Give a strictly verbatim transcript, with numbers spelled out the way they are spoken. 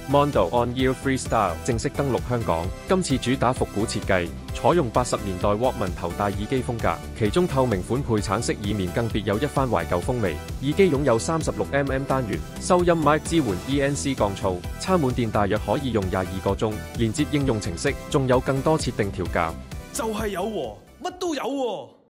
Mondo On-Ear Freestyle 正式登陸香港。今次主打復古設計，採用八十年代 Walkman 頭戴耳機風格，其中透明款配橙色耳面更別有一番懷舊風味。耳機擁有三十六 millimeter 單元收音麥，支援 E N C 降噪，插滿電大約可以用廿二個鐘。連接應用程式，仲有更多設定調校。 就係有喎，乜都有喎。